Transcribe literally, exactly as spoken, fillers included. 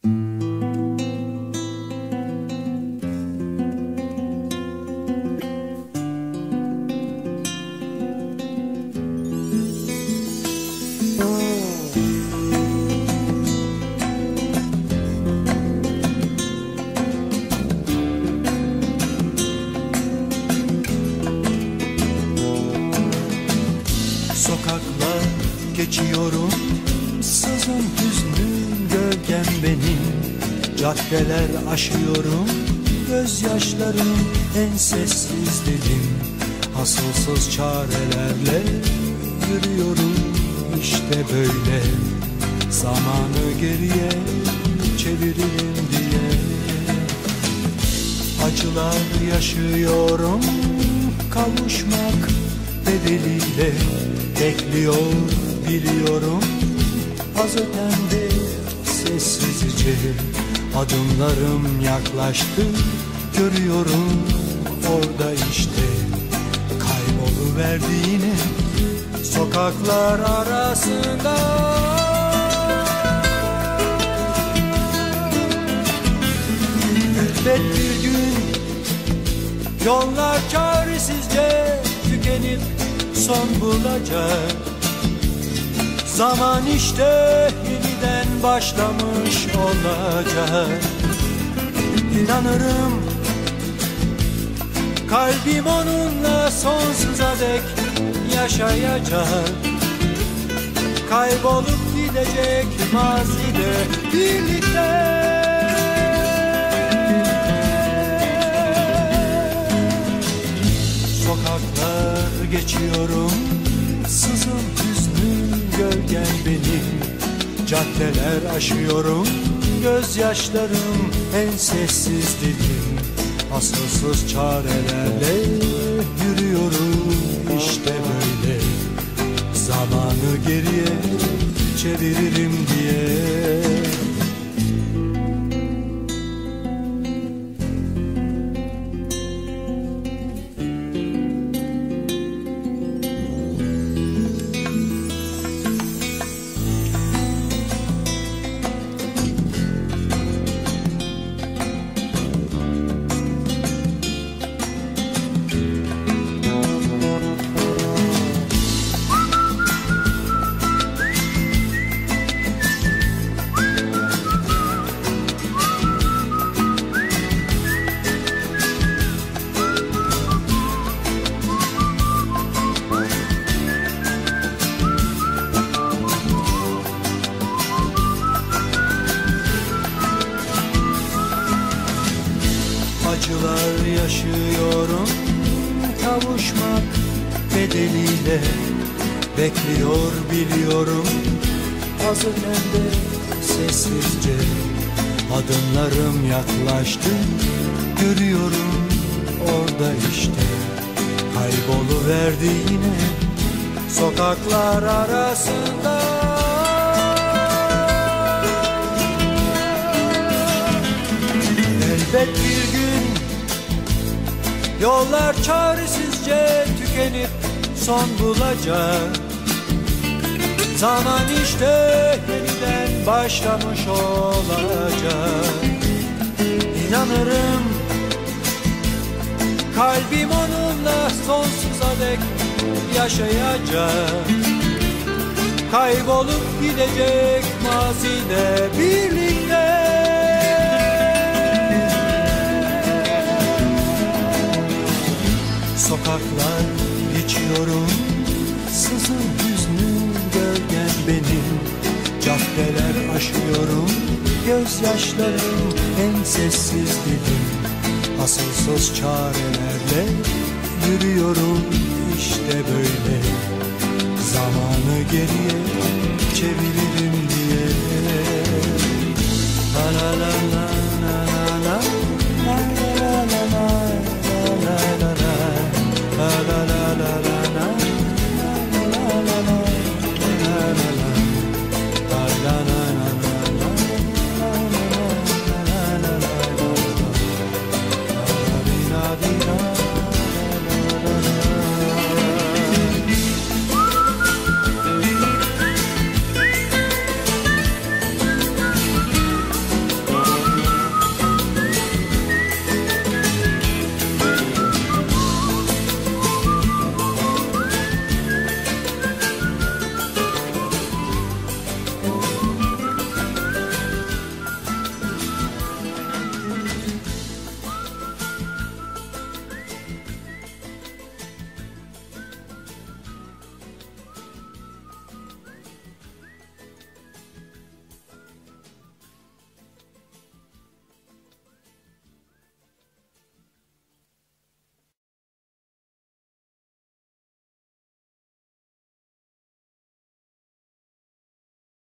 Sokaklar geçiyorum, sızın hüznün gölgem benim. Caddeler aşıyorum, gözyaşlarım en sessiz dilim. Asılsız çarelerle yürüyorum, işte böyle. Zamanı geriye çeviririm diye. Acılar yaşıyorum, kavuşmak bedeliyle. Bekliyor biliyorum, az ötemde sessizce. Adımlarım yaklaştı, görüyorum orada işte. Kayboluverdi yine sokaklar arasında. Elbet bir gün yollar çaresizce tükenip son bulacak. Zaman işte yeniden başlamış olacak. İnanırım kalbim onunla sonsuza dek yaşayacak. Kaybolup gidecek mazide birlikte. Sokaklar geçiyorum, sızım hüznün gölgen benim. Caddeler aşıyorum, gözyaşlarım en sessiz dilim. Asılsız çarelerle yürüyorum, işte böyle. Zamanı geriye çeviririm diye. Acılar yaşıyorum, kavuşmak bedeliyle. Bekliyor biliyorum, az ötemde sessizce. Adımlarım yaklaştı, görüyorum orada işte. Kayboluverdi yine sokaklar arasında. Elbet bir gün yollar çaresizce tükenip son bulacak. Zaman işte yeniden başlamış olacak. İnanırım kalbim onunla sonsuza dek yaşayacak. Kaybolup gidecek mazide birlikte. Sokaklar geçiyorum, sızın hüznün gölgen benim. Caddeler aşıyorum, gözyaşlarım en sessiz dilim. Asılsız çarelerle yürüyorum, işte böyle. Zamanı geriye çeviririm diye. La la la la la la la la la la la la la la la la la la la.